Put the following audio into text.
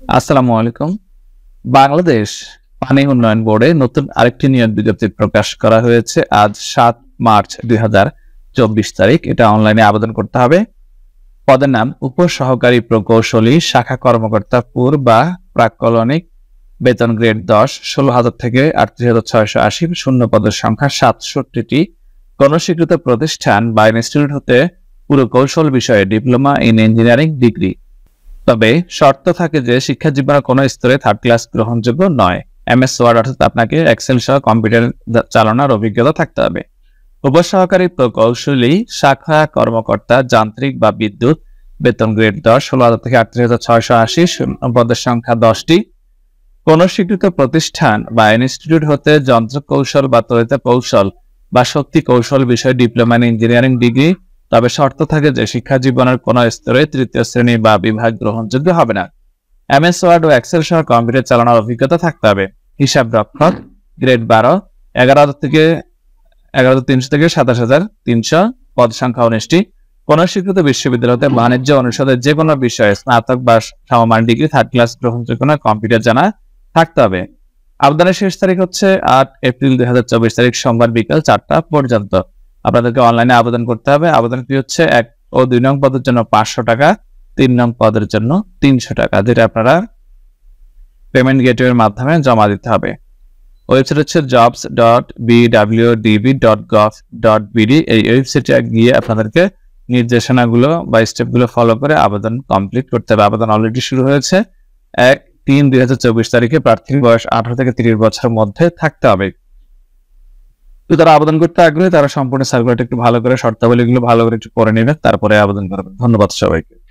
আসসালামু আলাইকুম। বাংলাদেশ পানি উন্নয়ন বোর্ডে নতুন আরেকটি নিয়োগ বিজ্ঞপ্তি প্রকাশ করা হয়েছে আজ ৭ মার্চ ২০২৪ তারিখ। এটা অনলাইনে আবেদন করতে হবে। পদের নাম উপসহকারী প্রকৌশলী, শাখা কর্মকর্তা পুর বা প্রাক্কলনিক, বেতন গ্রেড ১০, ১৬,০০০ থেকে ৩৮,৬৮০, শূন্য পদের সংখ্যা ৬৭টি। কোন স্বীকৃত প্রতিষ্ঠান বা ইনস্টিটিউট হতে পুরকৌশল বিষয়ে ডিপ্লোমা ইন ইঞ্জিনিয়ারিং ডিগ্রি। তবে শর্ত থাকে যে শিক্ষা জীবনের কোনো স্তরে থার্ড ক্লাস গ্রহণযোগ্য নয়। এমএস ওয়ার্ড অর্থাৎ আপনাকে এক্সেল সহ কম্পিউটার চালানোর অভিজ্ঞতা থাকতে হবে। উপসহকারী প্রকৌশলী, শাখা কর্মকর্তা, যান্ত্রিক বা বিদ্যুৎ, বেতন গ্রেড ১০, ১৬,০০০ থেকে ৩৮,৬৮০, পদের সংখ্যা ১০টি। কোন স্বীকৃত প্রতিষ্ঠান বা ইনস্টিটিউট হতে যন্ত্র কৌশল বা তড়িৎ কৌশল বা শক্তি কৌশল বিষয়ে ডিপ্লোমা ইন ইঞ্জিনিয়ারিং ডিগ্রি। তবে শর্ত থাকে যে শিক্ষা জীবনের কোন স্তরে তৃতীয় শ্রেণী বা বিভাগ গ্রহণযোগ্য হবে না। এমএস ওয়ার্ড ও এক্সেল সহ কম্পিউটার চালানোর অভিজ্ঞতা থাকতে হবে। হিসাব রক্ষক গ্রেড ১২, ১১,৩০০ থেকে ২৭,৩০০, পদ সংখ্যা ১৯টি। কোন স্বীকৃত বিশ্ববিদ্যালয় হতে বাণিজ্য অনুষদের যে কোনো বিষয়ে স্নাতক বা সমমান ডিগ্রি থার্ড ক্লাস গ্রহণযোগ্য না, কম্পিউটার জানা থাকতে হবে। আবেদনের শেষ তারিখ হচ্ছে ৮ এপ্রিল ২০২৪ তারিখ সোমবার বিকাল ৪টা পর্যন্ত। আপনাদেরকে অনলাইনে আবেদন করতে হবে। আবেদন ফি হচ্ছে ১ ও ২ নং পদের জন্য ৫০০ টাকা, ৩ নং পদের জন্য ৩০০ টাকা, যেটা আপনারা পেমেন্ট গেটওয়ের মাধ্যমে জমা দিতে হবে। ওয়েবসাইট হচ্ছে jobs.bwdb.gov.bd। এই ওয়েবসাইটে গিয়ে আপনাদেরকে নির্দেশনাগুলো বা স্টেপগুলো ফলো করে আবেদন কমপ্লিট করতে হবে। আবেদন অলরেডি শুরু হয়েছে। ১-৩-২০২৪ তারিখে প্রার্থীর বয়স ১৮ থেকে ৩০ বছরের মধ্যে থাকতে হবে। তো যারা আবেদন করতে আগ্রহী তারা সম্পূর্ণ সার্কুলারটা একটু ভালো করে, শর্তাবলীগুলো ভালো করে একটু পড়ে নেবেন, তারপরে আবেদন করবেন। ধন্যবাদ সবাইকে।